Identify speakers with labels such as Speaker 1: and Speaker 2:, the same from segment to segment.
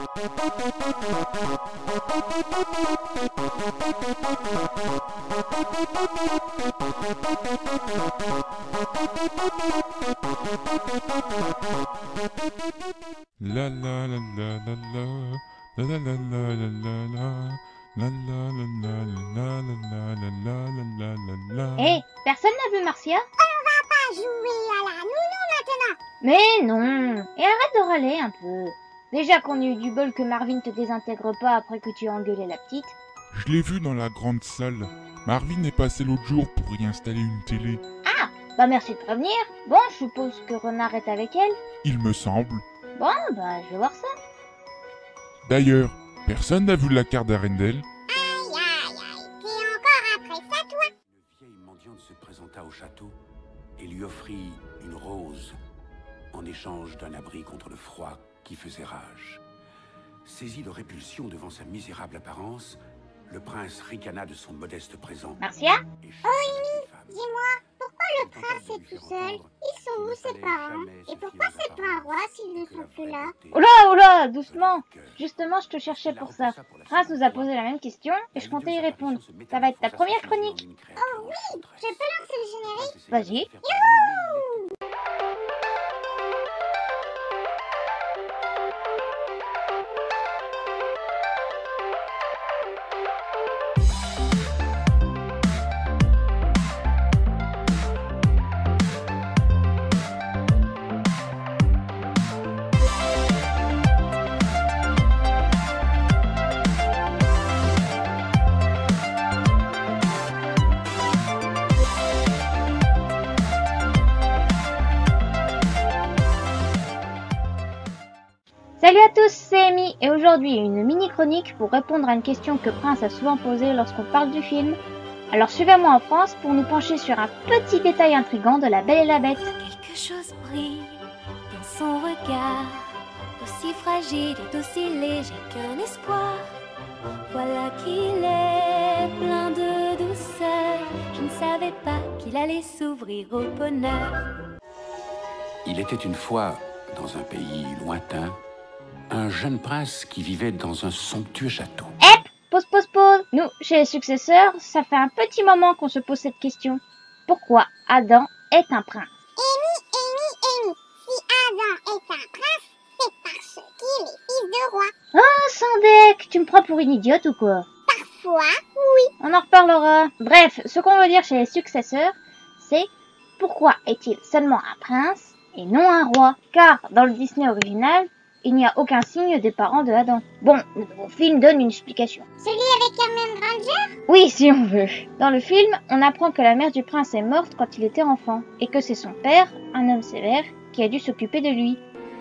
Speaker 1: La la la la la la la la la la la la la.
Speaker 2: Hé, personne n'a vu Marcia?
Speaker 3: Pas jouer à la nounou maintenant.
Speaker 2: Mais non. Et arrête de râler un peu. Déjà qu'on a eu du bol que Marvin te désintègre pas après que tu as engueulé la petite.
Speaker 1: Je l'ai vu dans la grande salle. Marvin est passé l'autre jour pour y installer une télé.
Speaker 2: Ah, bah merci de prévenir. Bon, je suppose que Renard est avec elle.
Speaker 1: Il me semble.
Speaker 2: Bon, bah je vais voir ça.
Speaker 1: D'ailleurs, personne n'a vu la carte d'Arendelle?
Speaker 3: Aïe, aïe, aïe. T'es encore après ça, toi?
Speaker 4: Une vieille mendiante se présenta au château et lui offrit une rose en échange d'un abri contre le froid qui faisait rage. Saisi de répulsion devant sa misérable apparence, le prince ricana de son modeste présent.
Speaker 2: Marcia?
Speaker 3: Dis-moi, pourquoi le prince est tout seul? Ils sont où ses parents? Et pourquoi c'est pas un roi s'ils ne sont plus là?
Speaker 2: Oula, doucement. Justement, je te cherchais pour ça. Prince nous a posé la même question et je comptais y répondre. Ça va être ta première chronique.
Speaker 3: Oh oui, je peux lancer le générique?
Speaker 2: Vas-y. Salut à tous, c'est Amy et aujourd'hui une mini-chronique pour répondre à une question que Prince a souvent posée lorsqu'on parle du film. Alors suivez-moi en France pour nous pencher sur un petit détail intrigant de La Belle et la Bête.
Speaker 5: Quelque chose brille dans son regard, aussi fragile et aussi léger qu'un espoir. Voilà qu'il est plein de douceur, je ne savais pas qu'il allait s'ouvrir au bonheur.
Speaker 4: Il était une fois, dans un pays lointain, un jeune prince qui vivait dans un somptueux château.
Speaker 2: Pause. Nous, chez les successeurs, ça fait un petit moment qu'on se pose cette question. Pourquoi Adam est un prince?
Speaker 3: Amy, si Adam est un prince, c'est parce qu'il est fils de roi.
Speaker 2: Oh, Sandek, tu me prends pour une idiote ou quoi?
Speaker 3: Parfois, oui.
Speaker 2: On en reparlera. Bref, ce qu'on veut dire chez les successeurs, c'est pourquoi est-il seulement un prince et non un roi? Car dans le Disney original, il n'y a aucun signe des parents de Adam. Bon, le nouveau film donne une explication.
Speaker 3: Celui avec Hermione Granger?
Speaker 2: Oui, si on veut. Dans le film, on apprend que la mère du prince est morte quand il était enfant, et que c'est son père, un homme sévère, qui a dû s'occuper de lui.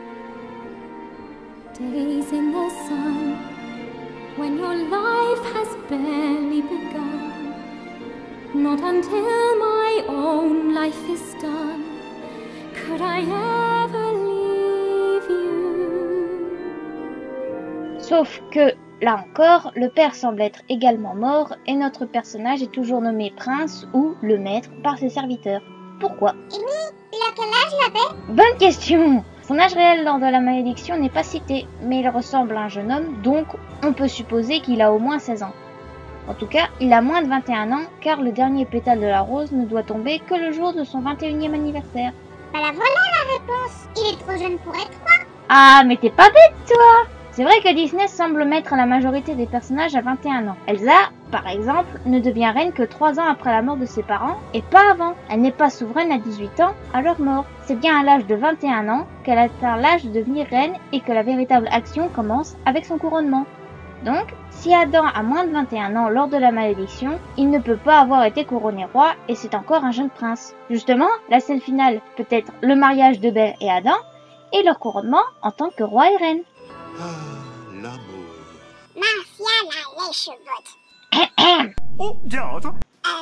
Speaker 5: Days in the sun, when your life has barely begun. Not until my own life is done, could I ever leave you.
Speaker 2: Sauf que, là encore, le père semble être également mort, et notre personnage est toujours nommé prince ou le maître par ses serviteurs. Pourquoi?
Speaker 3: Il a quel âge la bête?
Speaker 2: Bonne question! Son âge réel lors de la malédiction n'est pas cité, mais il ressemble à un jeune homme, donc on peut supposer qu'il a au moins 16 ans. En tout cas, il a moins de 21 ans, car le dernier pétale de la rose ne doit tomber que le jour de son 21e anniversaire.
Speaker 3: Bah la voilà la réponse. Il est trop jeune pour être roi.
Speaker 2: Ah, mais t'es pas bête, toi! C'est vrai que Disney semble mettre la majorité des personnages à 21 ans. Elsa, par exemple, ne devient reine que 3 ans après la mort de ses parents, et pas avant. Elle n'est pas souveraine à 18 ans à leur mort. C'est bien à l'âge de 21 ans qu'elle atteint l'âge de devenir reine et que la véritable action commence avec son couronnement. Donc, si Adam a moins de 21 ans lors de la malédiction, il ne peut pas avoir été couronné roi et c'est encore un jeune prince. Justement, la scène finale peut être le mariage de Belle et Adam et leur couronnement en tant que roi et reine.
Speaker 6: Ah, l'amour.
Speaker 3: Marcia la lèche-botte.
Speaker 6: Oh, bien, attends.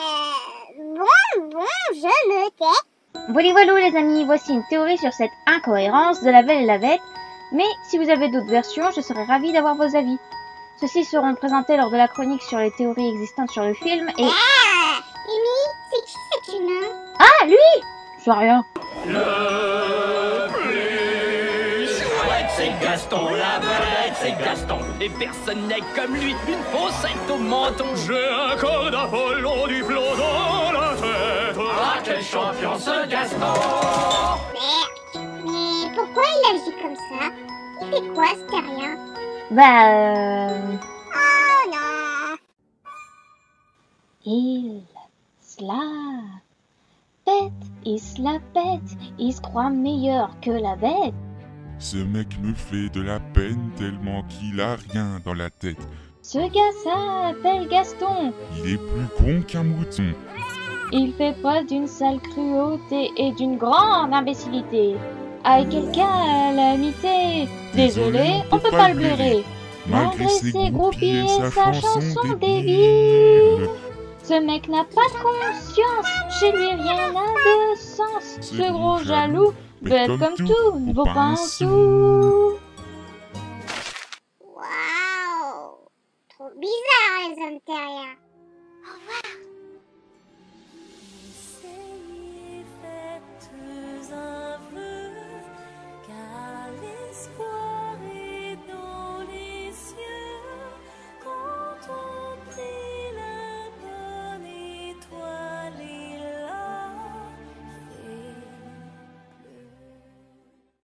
Speaker 3: Bon, je me tais.
Speaker 2: Voilà les amis, voici une théorie sur cette incohérence de La Belle et la Bête, mais si vous avez d'autres versions, je serais ravie d'avoir vos avis. Ceux-ci seront présentés lors de la chronique sur les théories existantes sur le film et...
Speaker 3: Ah, Amy, c'est qui cet humain?
Speaker 2: Ah, lui! Je sais rien.
Speaker 7: Le plus chouette, c'est Gaston la vedette. c'est Gaston, et personne n'est comme lui, une fossette au menton. J'ai un corps d'Apollon du plomb dans la tête. Ah, quel champion ce Gaston!
Speaker 3: Mais pourquoi il agit comme ça? Il fait quoi, ce terrien? Oh non!
Speaker 2: Il se la pète, il se la pète, il se croit meilleur que la bête.
Speaker 1: Ce mec me fait de la peine tellement qu'il a rien dans la tête.
Speaker 2: Ce gars s'appelle Gaston.
Speaker 1: Il est plus con qu'un mouton.
Speaker 2: Il fait preuve d'une sale cruauté et d'une grande imbécilité. Avec quelle calamité! Désolé, on peut pas le blairer. Malgré ses groupies et sa chanson débile. Ce mec n'a pas de conscience, chez lui rien n'a de sens. Ce gros jaloux, bête comme tout, ne vaut pas un sou.
Speaker 3: Waouh! Trop bizarre, les hommes terriens.